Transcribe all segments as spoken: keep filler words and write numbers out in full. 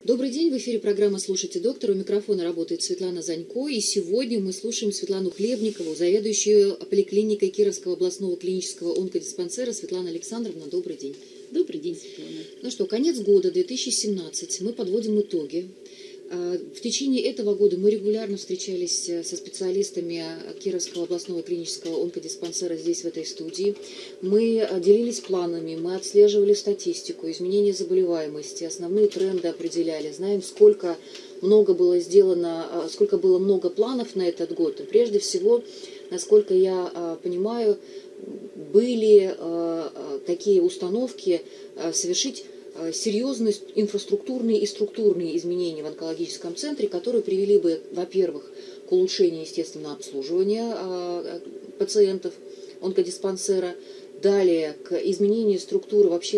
Добрый день, в эфире программа «Слушайте доктора». У микрофона работает Светлана Занько, и сегодня мы слушаем Светлану Хлебникову, заведующую поликлиникой Кировского областного клинического онкодиспансера. Светлана Александровна, добрый день. Добрый день, Светлана. Ну что, конец года две тысячи семнадцатый, мы подводим итоги. В течение этого года мы регулярно встречались со специалистами Кировского областного клинического онкодиспансера здесь, в этой студии. Мы делились планами, мы отслеживали статистику, изменения заболеваемости, основные тренды определяли. Знаем, сколько много было сделано, сколько было много планов на этот год. И прежде всего, насколько я понимаю, были такие установки совершить серьезные инфраструктурные и структурные изменения в онкологическом центре, которые привели бы, во-первых, к улучшению, естественно, обслуживания пациентов онкодиспансера, далее к изменению структуры вообще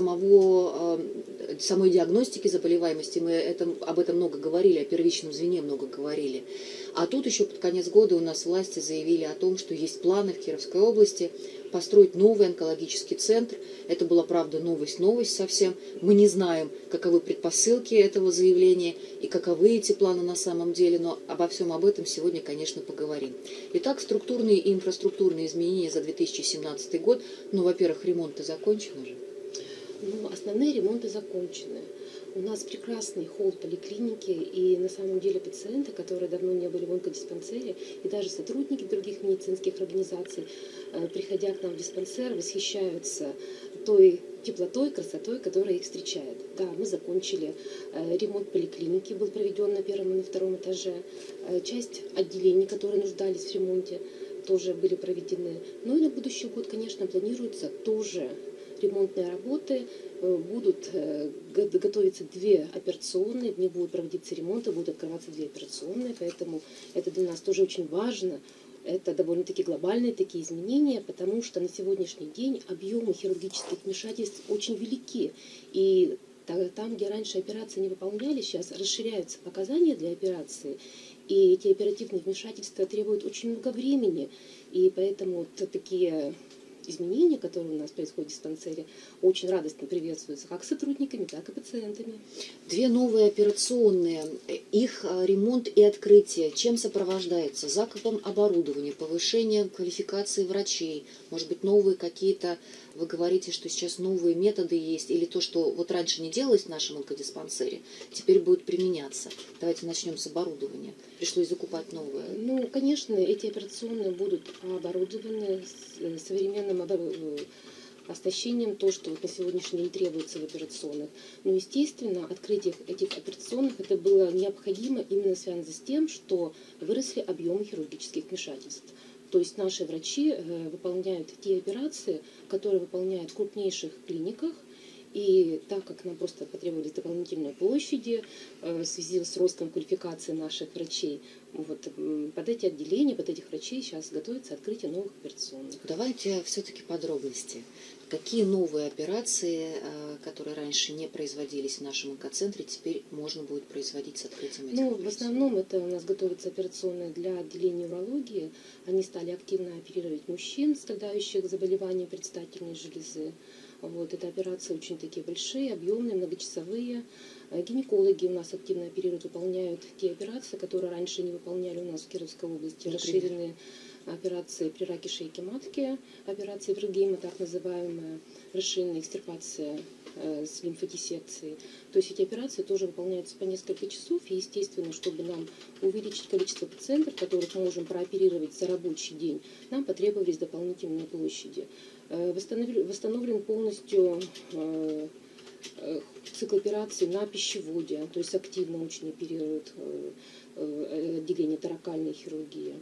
самого, самой диагностики заболеваемости. Мы это, об этом много говорили, о первичном звене много говорили. А тут еще под конец года у нас власти заявили о том, что есть планы в Кировской области построить новый онкологический центр. Это была, правда, новость, новость совсем. Мы не знаем, каковы предпосылки этого заявления и каковы эти планы на самом деле, но обо всем об этом сегодня, конечно, поговорим. Итак, структурные и инфраструктурные изменения за две тысячи семнадцатый год. Ну, во-первых, ремонты закончены же? Ну, основные ремонты закончены. У нас прекрасный холл поликлиники, и на самом деле пациенты, которые давно не были в онкодиспансере, и даже сотрудники других медицинских организаций, приходя к нам в диспансер, восхищаются той теплотой, красотой, которая их встречает. Да, мы закончили ремонт поликлиники, был проведен на первом и на втором этаже. Часть отделений, которые нуждались в ремонте, тоже были проведены. Ну и на будущий год, конечно, планируется тоже ремонтные работы. Будут готовиться две операционные, в них будут проводиться ремонты, будут открываться две операционные, поэтому это для нас тоже очень важно. Это довольно-таки глобальные такие изменения, потому что на сегодняшний день объемы хирургических вмешательств очень велики. И там, где раньше операции не выполняли, сейчас расширяются показания для операции. И эти оперативные вмешательства требуют очень много времени. И поэтому вот такие изменения, которые у нас происходят в диспансере, очень радостно приветствуются как сотрудниками, так и пациентами. Две новые операционные, их ремонт и открытие, чем сопровождается? Закупом оборудования, повышением квалификации врачей, может быть, новые какие-то, вы говорите, что сейчас новые методы есть, или то, что вот раньше не делалось в нашем онкодиспансере, теперь будет применяться. Давайте начнем с оборудования. Пришлось закупать новое. Ну, конечно, эти операционные будут оборудованы современным оснащением, то, что вот на сегодняшний день требуется в операционных. Но, естественно, открытие этих операционных это было необходимо именно связано с тем, что выросли объемы хирургических вмешательств. То есть наши врачи выполняют те операции, которые выполняют в крупнейших клиниках. И так как нам просто потребовались дополнительные площади в связи с ростом квалификации наших врачей, вот под эти отделения, под этих врачей сейчас готовится открытие новых операционных. Давайте все-таки подробности. Какие новые операции, которые раньше не производились в нашем онкоцентре, теперь можно будет производить с открытием этих Ну, операций? В основном это у нас готовятся операционные для отделения урологии. Они стали активно оперировать мужчин, страдающих заболеванием предстательной железы. Вот, это операции очень такие большие, объемные, многочасовые. Гинекологи у нас активно оперируют, выполняют те операции, которые раньше не выполняли у нас в Кировской области. Например? Расширенные операции при раке шейки матки, операции Вергейма, так называемая, расширенная экстирпация э, с лимфодиссекцией. То есть эти операции тоже выполняются по несколько часов. И, естественно, чтобы нам увеличить количество пациентов, которых мы можем прооперировать за рабочий день, нам потребовались дополнительные площади. Восстановлен, восстановлен полностью э, э, цикл операций на пищеводе, то есть активно очень оперирует э, э, отделение торакальной хирургии.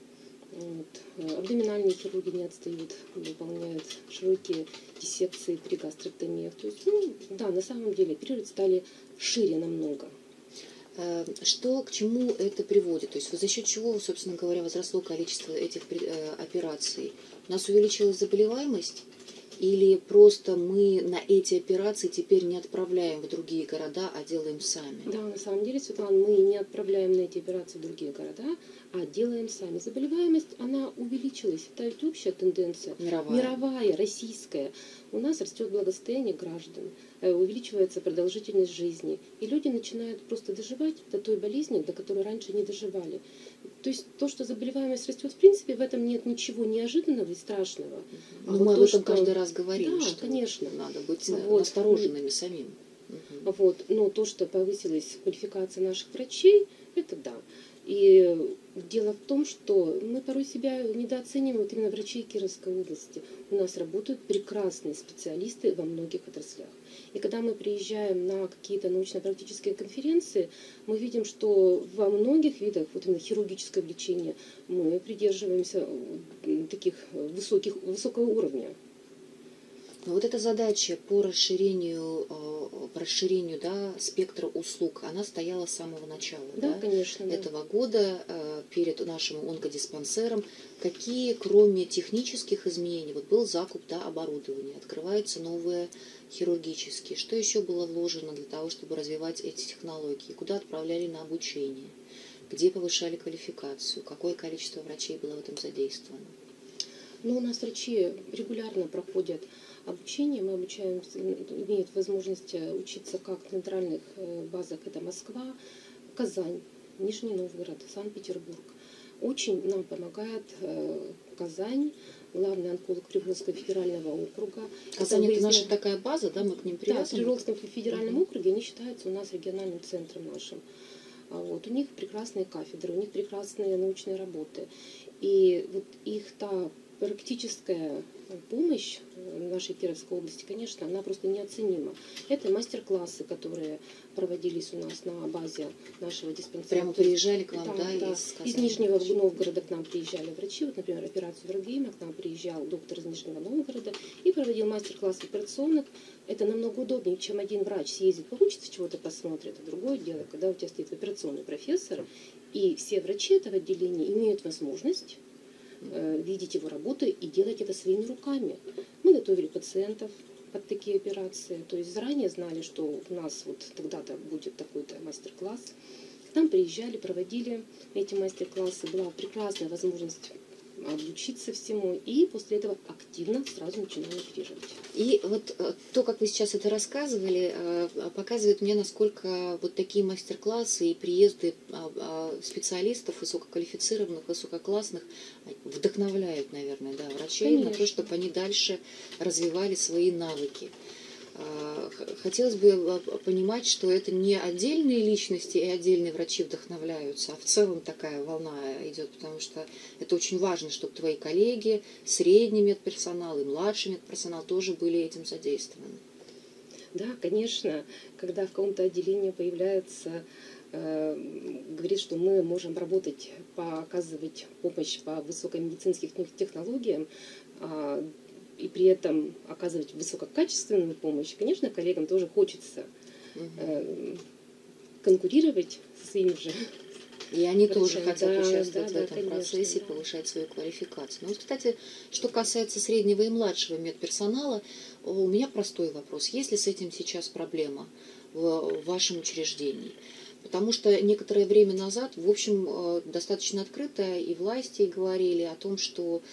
Вот. Абдоминальные хирурги не отстают, выполняют широкие диссекции при гастроктомиях. То есть, ну, да, на самом деле оперировать стали шире намного. Что к чему это приводит? То есть за счет чего, собственно говоря, возросло количество этих операций? У нас увеличилась заболеваемость? Или просто мы на эти операции теперь не отправляем в другие города, а делаем сами? Да, на самом деле, Светлана, мы не отправляем на эти операции в другие города, а делаем сами. Заболеваемость, она увеличилась. Это общая тенденция. Мировая. Мировая, российская. У нас растет благосостояние граждан. э, увеличивается продолжительность жизни. И люди начинают просто доживать до той болезни, до которой раньше не доживали. То есть то, что заболеваемость растет, в принципе, в этом нет ничего неожиданного и страшного. Но А мы вот об то, этом что... каждый раз говорим, Да, что конечно. надо быть Вот. настороженными самим. Угу. Вот. Но то, что повысилась квалификация наших врачей, это да. И дело в том, что мы порой себя недооцениваем, вот именно врачей Кировской области. У нас работают прекрасные специалисты во многих отраслях. И когда мы приезжаем на какие-то научно-практические конференции, мы видим, что во многих видах, вот именно хирургическое лечение, мы придерживаемся таких высоких, высокого уровня. Но вот эта задача по расширению, по расширению да, спектра услуг, она стояла с самого начала да, да, конечно, да. этого года перед нашим онкодиспансером. Какие, кроме технических изменений, вот был закуп да, оборудования, открываются новые хирургические. Что еще было вложено для того, чтобы развивать эти технологии? Куда отправляли на обучение? Где повышали квалификацию? Какое количество врачей было в этом задействовано? Ну, у нас врачи регулярно проходят обучение. Мы обучаем, имеют возможность учиться как в центральных базах. Это Москва, Казань, Нижний Новгород, Санкт-Петербург. Очень нам помогает Казань, главный онколог Приволжского федерального округа. Казань это, это наша такая база, да, мы к ним привязаны? Да, в Приволжском федеральном uh-huh. округе они считаются у нас региональным центром нашим. Вот. У них прекрасные кафедры, у них прекрасные научные работы. И вот их та практическая помощь в нашей Кировской области, конечно, она просто неоценима. Это мастер-классы, которые проводились у нас на базе нашего диспансера. Прямо приезжали к вам, да, да, да. из Казани? Из Нижнего Новгорода к нам приезжали врачи. Вот, например, операцию Вергейма к нам приезжал доктор из Нижнего Новгорода и проводил мастер-класс операционных. Это намного удобнее, чем один врач съездит, поучится, чего-то посмотрит. А другое дело, когда у тебя стоит операционный профессор, и все врачи этого отделения имеют возможность видеть его работу и делать это своими руками. Мы готовили пациентов под такие операции, то есть заранее знали, что у нас вот тогда-то будет такой-то мастер-класс. К нам приезжали, проводили эти мастер-классы, была прекрасная возможность обучиться всему, и после этого активно сразу начинали оперировать. И вот то, как вы сейчас это рассказывали, показывает мне, насколько вот такие мастер-классы и приезды специалистов высококвалифицированных, высококлассных вдохновляют, наверное, да, врачей Конечно. На то, чтобы они дальше развивали свои навыки. Хотелось бы понимать, что это не отдельные личности и отдельные врачи вдохновляются, а в целом такая волна идет, потому что это очень важно, чтобы твои коллеги, средний медперсонал и младший медперсонал тоже были этим задействованы. Да, конечно, когда в каком-то отделении появляется, э, говорит, что мы можем работать, по, оказывать помощь по высокомедицинским технологиям, э, и при этом оказывать высококачественную помощь, конечно, коллегам тоже хочется э, конкурировать со своими же. И они тоже хотят да, участвовать да, в этом да, конечно, процессе, да. повышать свою квалификацию. Ну, вот, кстати, что касается среднего и младшего медперсонала, у меня простой вопрос. Есть ли с этим сейчас проблема в вашем учреждении? Потому что некоторое время назад, в общем, достаточно открыто и власти говорили о том, что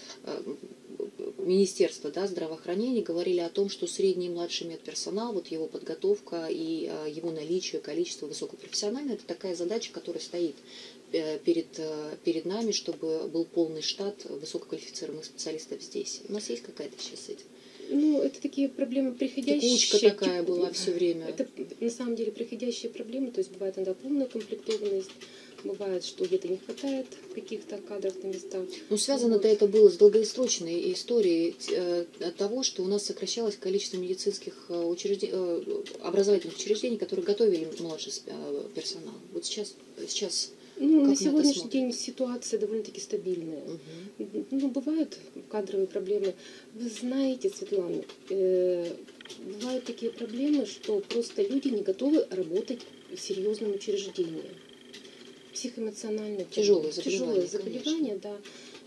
Министерство да, здравоохранения говорили о том, что средний и младший медперсонал, вот его подготовка и его наличие, количество высокопрофессиональное, это такая задача, которая стоит перед, перед нами, чтобы был полный штат высококвалифицированных специалистов здесь. У нас есть какая-то сейчас с этим? Ну, это такие проблемы приходящие. Текучка такая была все время. Это на самом деле приходящие проблемы, то есть бывает иногда полная комплектованность, бывает, что где-то не хватает каких-то кадров на местах. Ну, связано-то вот. Это было с долгосрочной историей того, что у нас сокращалось количество медицинских учреждений, образовательных учреждений, которые готовили младший персонал. Вот сейчас... сейчас Ну, на сегодняшний день ситуация довольно-таки стабильная. Угу. Ну, бывают кадровые проблемы. Вы знаете, Светлана, э, бывают такие проблемы, что просто люди не готовы работать в серьезном учреждении. Психоэмоциональные тяжелые заболевания, тяжелые заболевания, да.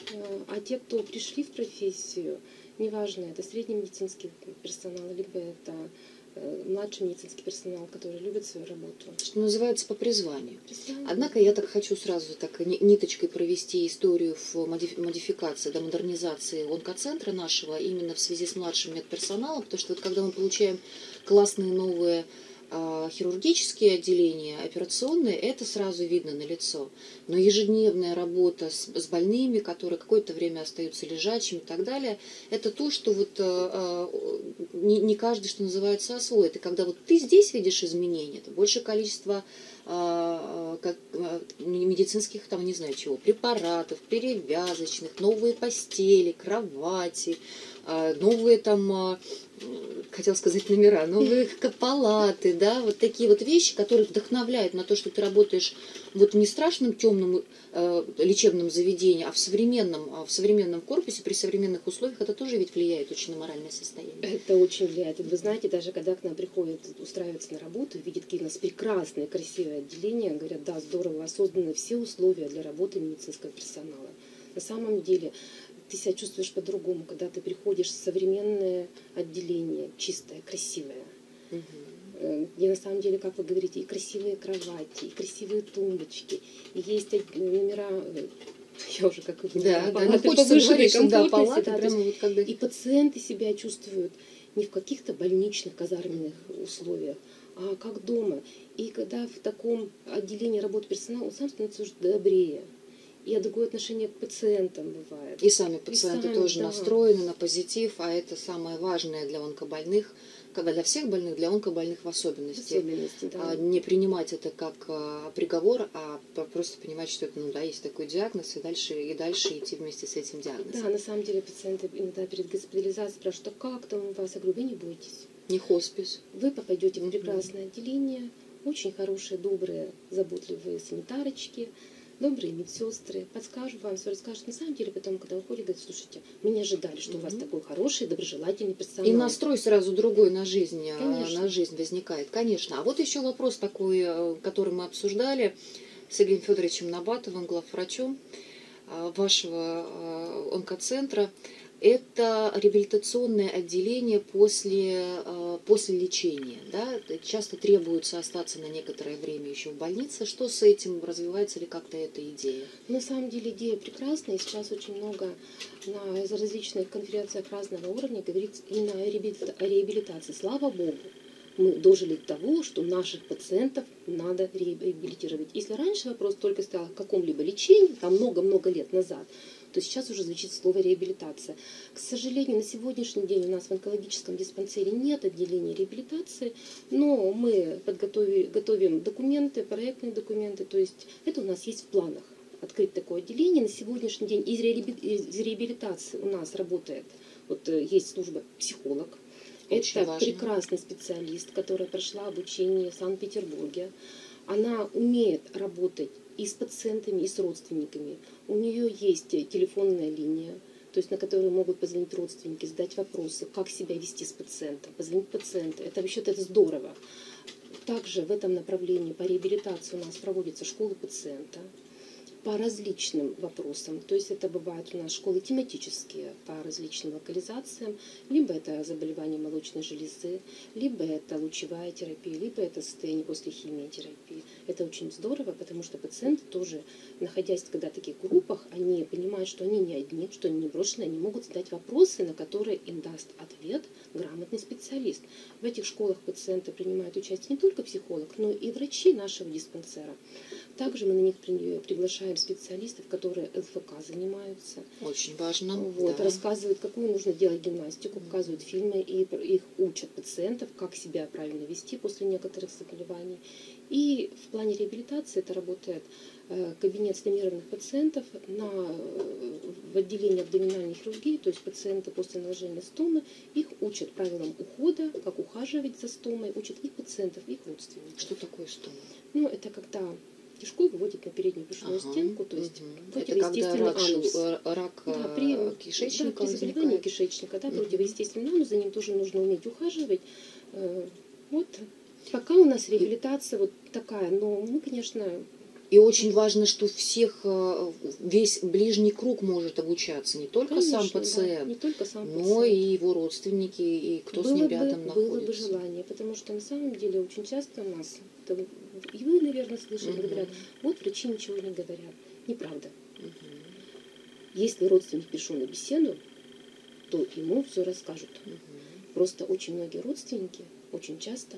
А те, кто пришли в профессию, неважно, это средний медицинский персонал, либо это э, младший медицинский персонал, который любит свою работу. Что называется, по призванию. Призвание. Однако я так хочу сразу так ниточкой провести историю в модификации, да, модернизации онкоцентра нашего именно в связи с младшим медперсоналом, потому что вот когда мы получаем классные новые хирургические отделения, операционные, это сразу видно на лицо. Но ежедневная работа с, с больными, которые какое-то время остаются лежачими и так далее, это то, что вот э, не, не каждый, что называется, освоит. И когда вот ты здесь видишь изменения, это большее количество э, как, медицинских, там, не знаю чего, препаратов, перевязочных, новые постели, кровати, э, новые там... Э, хотел сказать номера, новые палаты, да, вот такие вот вещи, которые вдохновляют на то, что ты работаешь вот не в страшном темном э, лечебном заведении, а в современном, а в современном корпусе, при современных условиях, это тоже ведь влияет очень на моральное состояние. Это очень влияет. Вы знаете, даже когда к нам приходят устраиваться на работу, видят, какие у нас прекрасные, красивые отделения, говорят, да, здорово, созданы все условия для работы медицинского персонала. На самом деле, ты себя чувствуешь по-другому, когда ты приходишь в современное отделение, чистое, красивое. Угу. Где на самом деле, как вы говорите, и красивые кровати, и красивые тумбочки, и есть номера, я уже как вы да, да, да, повышенной комфортности, да, прямо вот когда... и пациенты себя чувствуют не в каких-то больничных казарменных условиях, а как дома. И когда в таком отделении работает персонал, он сам становится уже добрее. И другое отношение к пациентам бывает. И сами пациенты и сами, тоже да. настроены на позитив, а это самое важное для онкобольных, когда для всех больных, для онкобольных в особенности. В особенности, да. Не принимать это как приговор, а просто понимать, что это, ну да, есть такой диагноз, и дальше, и дальше идти вместе с этим диагнозом. Да, на самом деле пациенты иногда перед госпитализацией спрашивают, а как там у вас? Я говорю, вы не бойтесь. Не хоспис. Вы попадете в прекрасное отделение, очень хорошие, добрые, заботливые санитарочки, добрые медсестры, подскажут вам, все расскажут. На самом деле, потом, когда уходят, говорят, слушайте, мы не ожидали, что mm-hmm. у вас такой хороший, доброжелательный персонал. И настрой сразу другой на жизнь, Конечно. на жизнь возникает. Конечно. А вот еще вопрос такой, который мы обсуждали с Игорем Федоровичем Набатовым, главврачом вашего онкоцентра. Это реабилитационное отделение после, после лечения. Да? Часто требуется остаться на некоторое время еще в больнице. Что с этим? Развивается ли как-то эта идея? На самом деле идея прекрасная. Сейчас очень много на различных конференциях разного уровня говорится именно о реабилитации. Слава Богу, мы дожили до того, что наших пациентов надо реабилитировать. Если раньше вопрос только стоял о каком-либо лечении, там много-много лет назад, то сейчас уже звучит слово реабилитация. К сожалению, на сегодняшний день у нас в онкологическом диспансере нет отделения реабилитации, но мы подготовим, готовим документы, проектные документы, то есть это у нас есть в планах открыть такое отделение. На сегодняшний день из реабилитации у нас работает, вот есть служба психолог. Очень это важно. Прекрасный специалист, которая прошла обучение в Санкт-Петербурге. Она умеет работать и с пациентами, и с родственниками. У нее есть телефонная линия, то есть на которую могут позвонить родственники, задать вопросы, как себя вести с пациентом, позвонить пациенту. Это вообще это здорово. Также в этом направлении по реабилитации у нас проводится школа пациента по различным вопросам. То есть это бывают у нас школы тематические по различным локализациям, либо это заболевание молочной железы, либо это лучевая терапия, либо это состояние после химиотерапии. Это очень здорово, потому что пациенты тоже, находясь когда в таких группах, они понимают, что они не одни, что они не брошены, они могут задать вопросы, на которые им даст ответ грамотный специалист. В этих школах пациенты принимают участие не только психолог, но и врачи нашего диспансера. Также мы на них приглашаем специалистов, которые ЛФК занимаются. Очень важно. Вот, Да. Рассказывают, какую нужно делать гимнастику, показывают фильмы, и их учат пациентов, как себя правильно вести после некоторых заболеваний. И в плане реабилитации это работает кабинет стомированных пациентов на, в отделении абдоминальной хирургии, то есть пациенты после наложения стомы, их учат правилам ухода, как ухаживать за стомой, учат их пациентов, их родственников. Что такое стома? Ну, это когда кишку выводит на переднюю брюшную ага, стенку, то есть угу. противоестественный рак, анус. Рак да, при, кишечника, да, при заболевании кишечника, да, угу. противоестественный анус, за ним тоже нужно уметь ухаживать. Вот. Пока у нас реабилитация вот такая, но мы, конечно, И очень важно, что всех, весь ближний круг может обучаться, не только Конечно, сам пациент, да, не только сам но пациент. и его родственники, и кто было с ним бы, рядом находится. Было бы желание, потому что на самом деле очень часто у нас, это, и вы, наверное, слышали, Угу. говорят, вот врачи ничего не говорят. Неправда. Угу. Если родственник пришел на беседу, то ему все расскажут. Угу. Просто очень многие родственники очень часто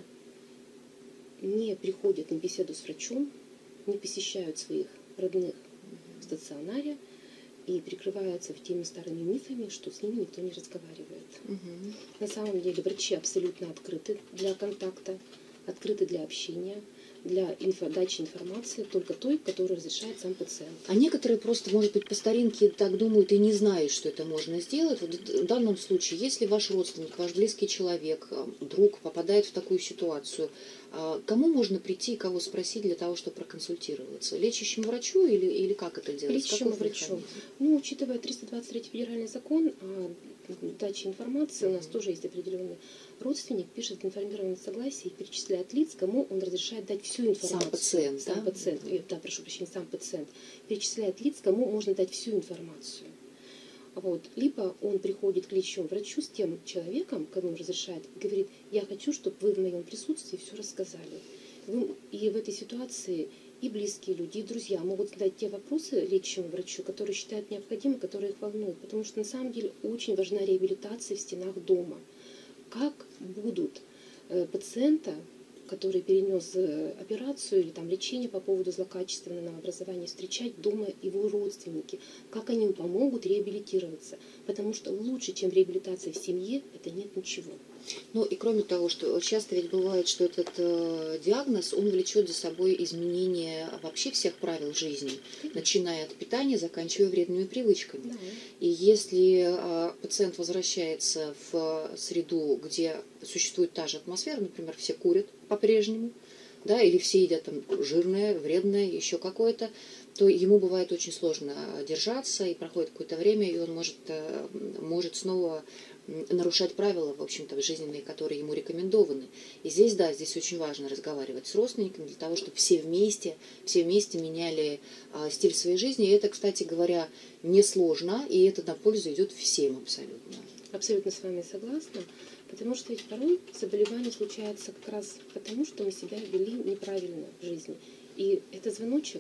не приходят на беседу с врачом, не посещают своих родных в стационаре и прикрываются теми старыми мифами, что с ними никто не разговаривает. Угу. На самом деле врачи абсолютно открыты для контакта, открыты для общения, для инфо, дачи информации, только той, которую разрешает сам пациент. А некоторые просто, может быть, по старинке так думают и не знают, что это можно сделать. Вот в данном случае, если ваш родственник, ваш близкий человек, друг попадает в такую ситуацию, кому можно прийти и кого спросить для того, чтобы проконсультироваться? Лечащему врачу или, или как это делать? Лечащему врачу. Ну, учитывая триста двадцать третий федеральный закон о даче информации, mm-hmm. у нас тоже есть определенный родственник, пишет информированное согласие и перечисляет лиц, кому он разрешает дать всю информацию. Сам пациент, сам да? пациент, mm-hmm. да, прошу прощения, сам пациент перечисляет лиц, кому можно дать всю информацию. Вот. Либо он приходит к лечащему врачу с тем человеком, кому он разрешает, и говорит, я хочу, чтобы вы в моем присутствии все рассказали. Вы, и в этой ситуации и близкие люди, и друзья могут задать те вопросы лечащему врачу, которые считают необходимы, которые их волнуют. Потому что на самом деле очень важна реабилитация в стенах дома. Как будут э, пациента, который перенес э, операцию или там, лечение по поводу злокачественного новообразования, встречать дома его родственники, как они ему помогут реабилитироваться. Потому что лучше, чем реабилитация в семье, это нет ничего. Ну и кроме того, что часто ведь бывает, что этот э, диагноз, он влечет за собой изменение вообще всех правил жизни, Конечно. Начиная от питания, заканчивая вредными привычками. Да. И если э, пациент возвращается в среду, где существует та же атмосфера, например, все курят по-прежнему, да, или все едят там жирное, вредное, еще какое-то, то ему бывает очень сложно держаться, и проходит какое-то время, и он может, э, может снова нарушать правила, в общем-то, жизненные, которые ему рекомендованы. И здесь, да, здесь очень важно разговаривать с родственниками для того, чтобы все вместе, все вместе меняли а, стиль своей жизни. И это, кстати говоря, несложно, и это на пользу идет всем абсолютно. Абсолютно с вами согласна, потому что ведь порой заболевание случается как раз потому, что мы себя вели неправильно в жизни. И это звоночек,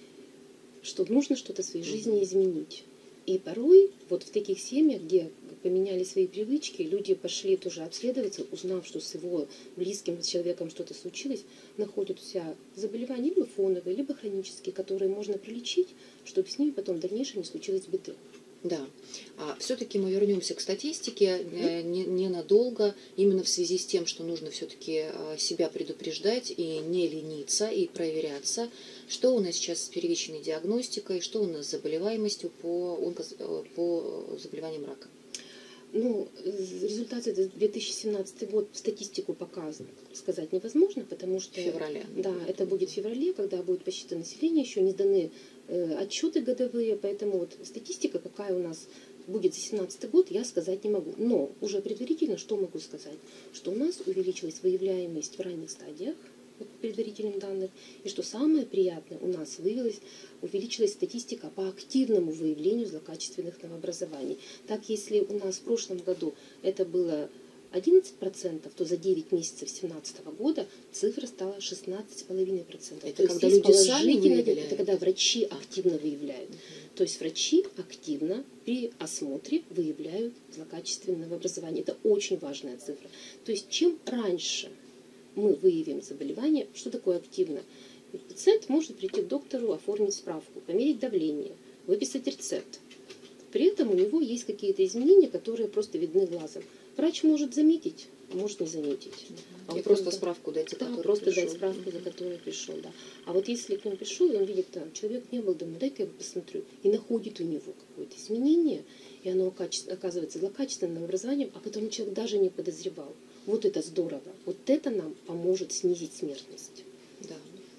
что нужно что-то в своей жизни изменить. И порой вот в таких семьях, где поменяли свои привычки, люди пошли тоже обследоваться, узнав, что с его близким человеком что-то случилось, находят у себя заболевания либо фоновые, либо хронические, которые можно пролечить, чтобы с ними потом в дальнейшем не случилось беды. Да. А все-таки мы вернемся к статистике ненадолго, не, не именно в связи с тем, что нужно все-таки себя предупреждать и не лениться, и проверяться, что у нас сейчас с первичной диагностикой, что у нас с заболеваемостью по, онко, по заболеваниям рака. Ну, результаты за две тысячи семнадцатый год, статистику пока сказать невозможно, потому что... В феврале. Да, это будет в феврале, когда будет посчитано население, еще не сданы э, отчеты годовые, поэтому вот статистика, какая у нас будет за семнадцатый год, я сказать не могу. Но уже предварительно что могу сказать? Что у нас увеличилась выявляемость в ранних стадиях, по предварительным данным, и что самое приятное, у нас выявилась, увеличилась статистика по активному выявлению злокачественных новообразований. Так, если у нас в прошлом году это было одиннадцать процентов, то за девять месяцев две тысячи семнадцатого года цифра стала шестнадцать целых пять десятых процента. Это то когда люди сами выявляют? Это когда врачи активно выявляют. Угу. То есть врачи активно при осмотре выявляют злокачественное новообразование. Это очень важная цифра. То есть чем раньше мы выявим заболевание, что такое активно? Пациент может прийти к доктору, оформить справку, померить давление, выписать рецепт. При этом у него есть какие-то изменения, которые просто видны глазом. Врач может заметить, может не заметить. А и вот просто когда... справку дать, за да, которую просто пришел. дать справку, за которую пришел. Да. А вот если к нему пришел, и он видит, да, человек не был дома, дай-ка я посмотрю, и находит у него какое-то изменение, и оно оказывается злокачественным образованием, а потом человек даже не подозревал. Вот это здорово. Вот это нам поможет снизить смертность. Да.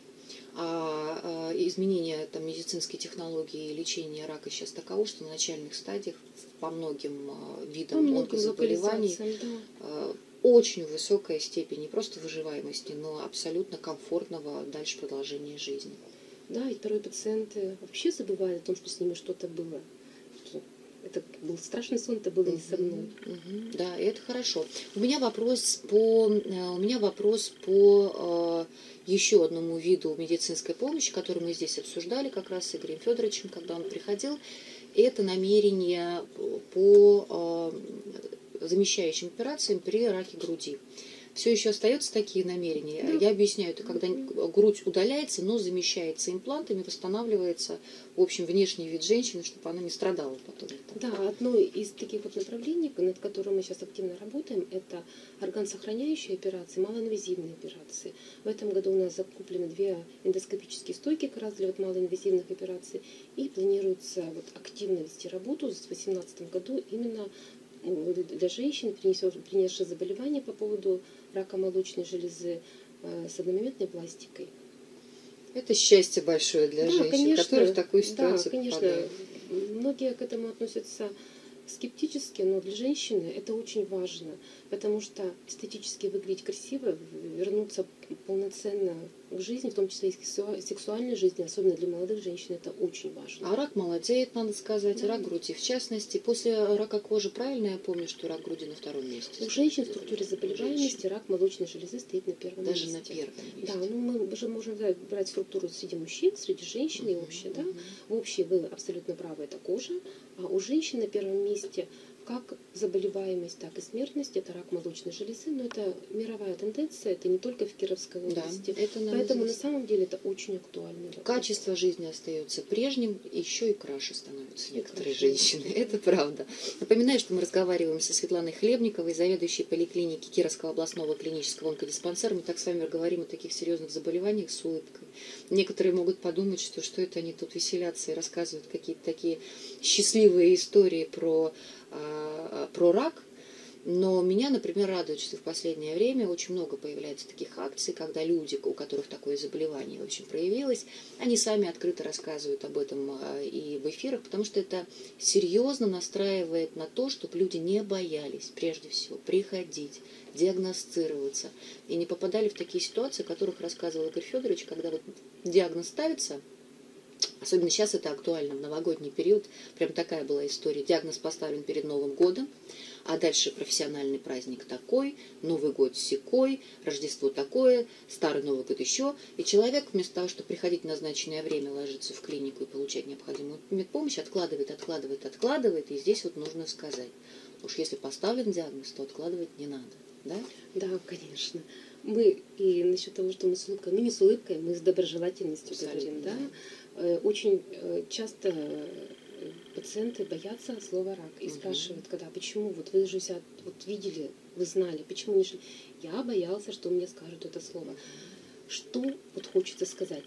А, а изменение там, медицинской технологии лечения рака сейчас таково, что на начальных стадиях по многим а, видам по онкозаболеваний да. очень высокая степень не просто выживаемости, но абсолютно комфортного дальше продолжения жизни. Да, и порой пациенты вообще забывают о том, что с ними что-то было. Что это был страшный сон, это было не со мной. Мгм. Да, и это хорошо. У меня вопрос по, э, у меня вопрос по э, еще одному виду медицинской помощи, который мы здесь обсуждали как раз с Игорем Федоровичем, когда он приходил. Это намерение по э, замещающим операциям при раке груди. Все еще остаются такие намерения. Да. Я объясняю, это когда грудь удаляется, но замещается имплантами, восстанавливается, в общем, внешний вид женщины, чтобы она не страдала потом. Да, одно из таких вот направлений, над которым мы сейчас активно работаем, это органосохраняющие операции, малоинвазивные операции. В этом году у нас закуплены две эндоскопические стойки как раз для вот малоинвазивных операций, и планируется вот активно вести работу в две тысячи восемнадцатом году именно для женщин, принесших заболевания по поводу рака молочной железы с одномоментной пластикой. Это счастье большое для да, женщин, конечно, которые в такую ситуацию Да, конечно. попадают. Многие к этому относятся скептически, но для женщины это очень важно, потому что эстетически выглядеть красиво, вернуться полноценно к жизни, в том числе и к сексуальной жизни, особенно для молодых женщин, это очень важно. А рак молодеет, надо сказать, Да. рак груди в частности. После рака кожи, правильно я помню, что рак груди на втором месте? У женщин в структуре заболеваемости рак молочной железы стоит на первом Даже месте. на первом месте. Да, ну мы уже можем да, брать структуру среди мужчин, среди женщин и общее, да. В общей вы абсолютно правы, это кожа, а у женщин на первом месте как заболеваемость, так и смертность, это рак молочной железы, но это мировая тенденция, это не только в Кировской области. Да, это Поэтому на известно. самом деле это очень актуально. Качество жизни остается прежним, еще и краше становятся И некоторые краше. женщины. Это правда. Напоминаю, что мы разговариваем со Светланой Хлебниковой, заведующей поликлиники Кировского областного клинического онкодиспансера. Мы так с вами говорим о таких серьезных заболеваниях с улыбкой. Некоторые могут подумать, что что это они тут веселятся и рассказывают какие-то такие счастливые истории про, а, про рак. Но меня, например, радует, что в последнее время очень много появляется таких акций, когда люди, у которых такое заболевание, в общем, проявилось, они сами открыто рассказывают об этом и в эфирах, потому что это серьезно настраивает на то, чтобы люди не боялись, прежде всего, приходить, диагностироваться и не попадали в такие ситуации, о которых рассказывал Игорь Федорович, когда вот диагноз ставится. Особенно сейчас это актуально, в новогодний период. Прям такая была история. Диагноз поставлен перед Новым годом, а дальше профессиональный праздник такой, Новый год сякой, Рождество такое, Старый Новый год еще. И человек вместо того, чтобы приходить в назначенное время, ложиться в клинику и получать необходимую медпомощь, откладывает, откладывает, откладывает. И здесь вот нужно сказать, уж если поставлен диагноз, то откладывать не надо. Да? Да, конечно. Мы и насчет того, что мы с улыбкой, мы не с улыбкой, мы с доброжелательностью Абсолютно, говорим, да. да. Очень часто пациенты боятся слова рак и Угу. спрашивают, когда, почему, вот вы же себя вот видели, вы знали, почему не шли? Я боялся, что мне скажут это слово. Что вот хочется сказать?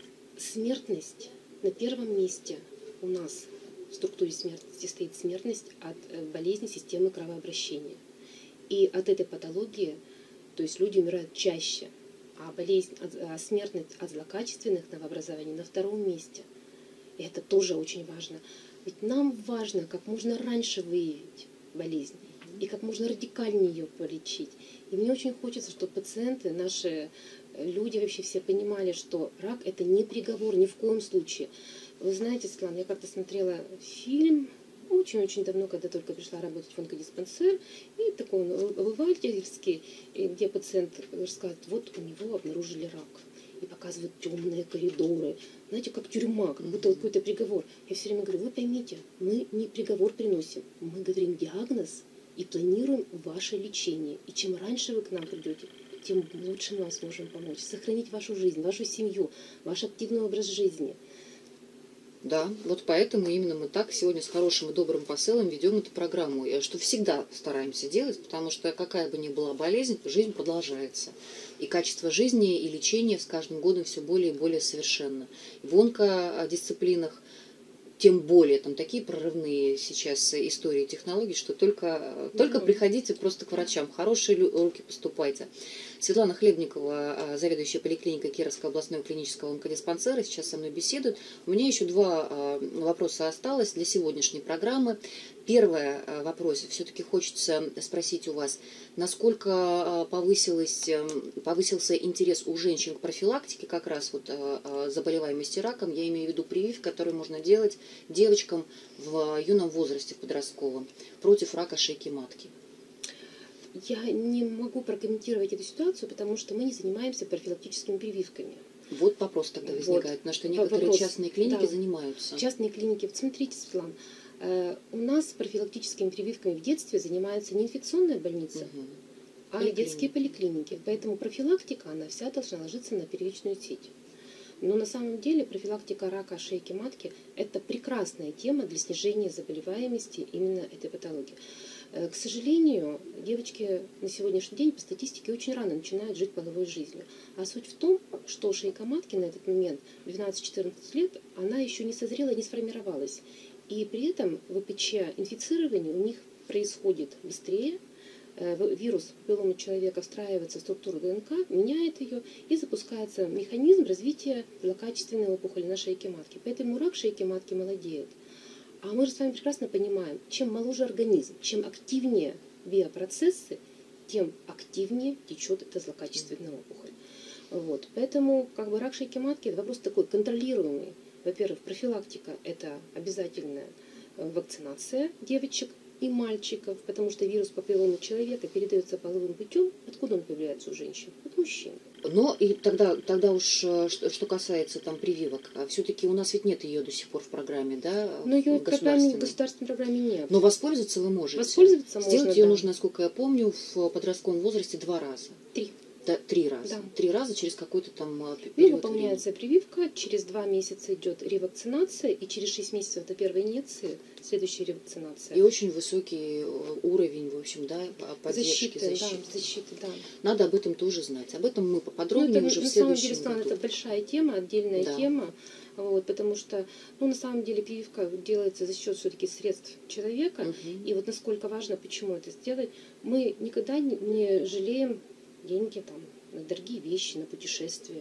Смертность на первом месте у нас в структуре смертности стоит смертность от болезни системы кровообращения. И от этой патологии, то есть люди умирают чаще, а болезнь, а смертность от злокачественных новообразований на втором месте. И это тоже очень важно. Ведь нам важно как можно раньше выявить болезнь и как можно радикальнее ее полечить. И мне очень хочется, чтобы пациенты, наши люди вообще все понимали, что рак – это не приговор ни в коем случае. Вы знаете, Светлана, я как-то смотрела фильм очень-очень давно, когда только пришла работать в онкодиспансер, и такой он обывательский, где пациент рассказывает, вот у него обнаружили рак. И показывают темные коридоры. Знаете, как тюрьма, как будто какой-то приговор. Я все время говорю, вы поймите, мы не приговор приносим, мы говорим диагноз и планируем ваше лечение. И чем раньше вы к нам придете, тем лучше мы вам сможем помочь. Сохранить вашу жизнь, вашу семью, ваш активный образ жизни. Да, вот поэтому именно мы так сегодня с хорошим и добрым посылом ведем эту программу, что всегда стараемся делать, потому что какая бы ни была болезнь, жизнь продолжается. И качество жизни и лечения с каждым годом все более и более совершенно. В онкодисциплинах тем более, там такие прорывные сейчас истории технологий, что только, только приходите просто к врачам, хорошие руки поступайте. Светлана Хлебникова, заведующая поликлиникой Кировского областного клинического онкодиспансера, сейчас со мной беседует. У меня еще два вопроса осталось для сегодняшней программы. Первый вопрос. Все-таки хочется спросить у вас, насколько повысилось, повысился интерес у женщин к профилактике как раз вот заболеваемости раком. Я имею в виду прививки, которые можно делать девочкам в юном возрасте, в подростковом, против рака шейки матки. Я не могу прокомментировать эту ситуацию, потому что мы не занимаемся профилактическими прививками. Вот вопрос тогда возникает, вот. Потому что некоторые вопрос. частные клиники да. занимаются. Частные клиники. Вот смотрите, Светлана, у нас профилактическими прививками в детстве занимаются не инфекционная больница, угу. а Поликлиника. детские поликлиники. Поэтому профилактика, она вся должна ложиться на первичную сеть. Но на самом деле профилактика рака шейки матки – это прекрасная тема для снижения заболеваемости именно этой патологии. К сожалению, девочки на сегодняшний день по статистике очень рано начинают жить половой жизнью. А суть в том, что шейка матки на этот момент, двенадцать-четырнадцать лет, она еще не созрела, не сформировалась. И при этом в ВПЧ инфицирование у них происходит быстрее. Вирус папилломы человека встраивается в структуру ДНК, меняет ее, и запускается механизм развития злокачественной опухоли на шейке матки. Поэтому рак шейки матки молодеет. А мы же с вами прекрасно понимаем, чем моложе организм, чем активнее биопроцессы, тем активнее течет эта злокачественная опухоль. Вот. Поэтому как бы рак шейки матки – это вопрос такой контролируемый. Во-первых, профилактика – это обязательная вакцинация девочек и мальчиков, потому что вирус папилломы человека передается половым путем. Откуда он появляется у женщин? От мужчин. Но и тогда, тогда уж, что, что касается там прививок, все-таки у нас ведь нет ее до сих пор в программе, да? Но ее в, программе, в государственной программе нет. Но воспользоваться вы можете. Воспользоваться Сделать можно, ее да. нужно, насколько я помню, в подростковом возрасте два раза. Три. Да, три раза. Да. Три раза через какой-то там период. Ну, выполняется времени. Прививка, через два месяца идет ревакцинация, и через шесть месяцев до первой инъекции следующая ревакцинация. И очень высокий уровень, в общем, да, поддержки, защиты. защиты. Да, защиты, да. Надо об этом тоже знать. Об этом мы поподробнее ну, это, уже на в следующем самом деле, Светлана, году. это большая тема, отдельная да. тема. Вот, потому что, ну, на самом деле, прививка делается за счет все-таки средств человека. Угу. И вот насколько важно, почему это сделать, мы никогда не, не жалеем деньги там, на дорогие вещи, на путешествия.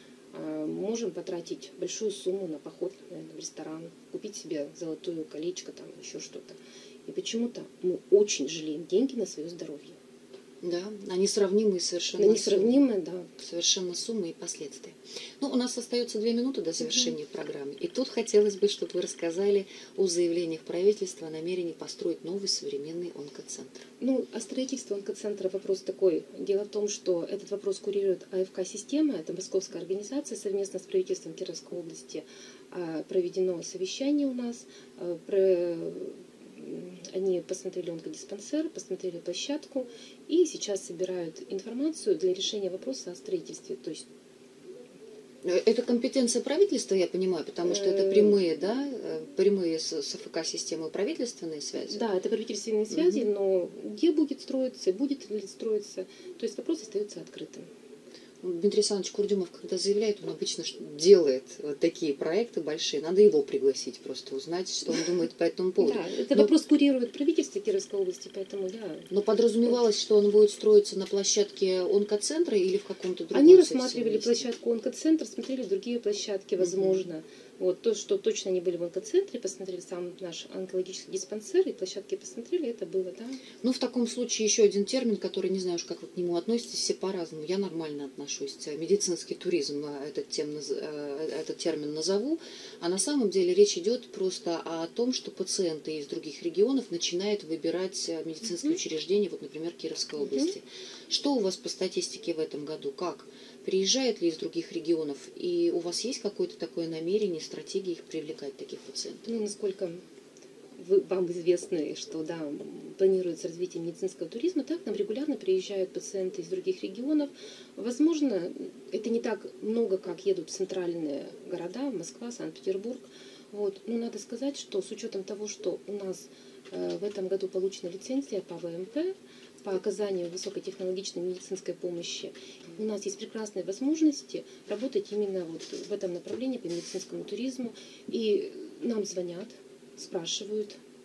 А, можем потратить большую сумму на поход, наверное, в ресторан, купить себе золотое колечко, там, еще что-то. И почему-то мы очень жалеем деньги на свое здоровье. Да, они сравнимые совершенно. Они несравнимые, да. Совершенно суммы и последствия. Ну, у нас остается две минуты до завершения угу. программы. И тут хотелось бы, чтобы вы рассказали о заявлениях правительства о намерении построить новый современный онкоцентр. Ну, о строительстве онкоцентра вопрос такой. Дело в том, что этот вопрос курирует АФК-система, это московская организация, совместно с правительством Кировской области проведено совещание у нас. Они посмотрели онкодиспансер, посмотрели площадку и сейчас собирают информацию для решения вопроса о строительстве. То есть это компетенция правительства, я понимаю, потому что это прямые, да, прямые с АФК-системой правительственные связи. Да, это правительственные связи, угу. но где будет строиться, будет ли строиться, то есть вопрос остается открытым. Дмитрий Александрович Курдюмов, когда заявляет, он обычно делает вот такие проекты большие. Надо его пригласить, просто узнать, что он думает по этому поводу. Да, это Но, вопрос курирует правительство Кировской области, поэтому да. Но подразумевалось, что он будет строиться на площадке онкоцентра или в каком-то другом Они рассматривали площадку онкоцентр, смотрели другие площадки, возможно. Угу. Вот то, что точно они были в онкоцентре, посмотрели сам наш онкологический диспансер, и площадки посмотрели, это было, да. Ну, в таком случае еще один термин, который, не знаю уж, как вы к нему относитесь, все по-разному. Я нормально отношусь. Медицинский туризм, этот, тем, этот термин назову. А на самом деле речь идет просто о том, что пациенты из других регионов начинают выбирать медицинские mm-hmm. учреждения, вот, например, Кировской области. Mm-hmm. Что у вас по статистике в этом году? Как? Приезжают ли из других регионов? И у вас есть какое-то такое намерение, стратегия их привлекать, таких пациентов? Ну, насколько вы, вам известно, что да, планируется развитие медицинского туризма, так нам регулярно приезжают пациенты из других регионов. Возможно, это не так много, как едут в центральные города, Москва, Санкт-Петербург. Вот. Но надо сказать, что с учетом того, что у нас э, в этом году получена лицензия по ВМП, по оказанию высокотехнологичной медицинской помощи, у нас есть прекрасные возможности работать именно вот в этом направлении по медицинскому туризму. И нам звонят, спрашивают,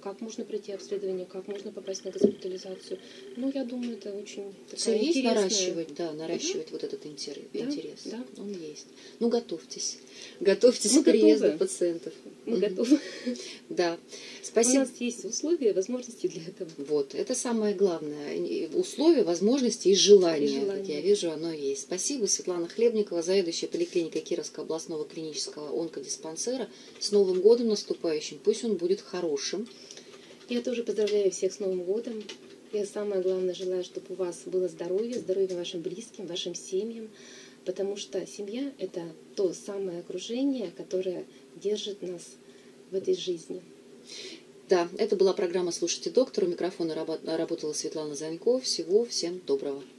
как можно пройти обследование, как можно попасть на госпитализацию. Ну, я думаю, это очень Все такая есть интересная... наращивать, да, наращивать вот этот интерес. Да, интерес. да. Он есть. Ну, готовьтесь. Готовьтесь Мы к приезду готовы. пациентов. Мы Мгм. готовы. Да. У Спасибо. нас есть условия, возможности для этого. Вот, это самое главное. И условия, возможности и желания. И желание. Как я вижу, оно есть. Спасибо, Светлана Хлебникова, заведующая поликлиникой Кировского областного клинического онкодиспансера. С Новым годом наступающим. Пусть он будет хорошим. Я тоже поздравляю всех с Новым годом. Я самое главное желаю, чтобы у вас было здоровье, здоровье вашим близким, вашим семьям, потому что семья – это то самое окружение, которое держит нас в этой жизни. Да, это была программа «Слушайте доктора». У микрофона работала Светлана Занько. Всего всем доброго.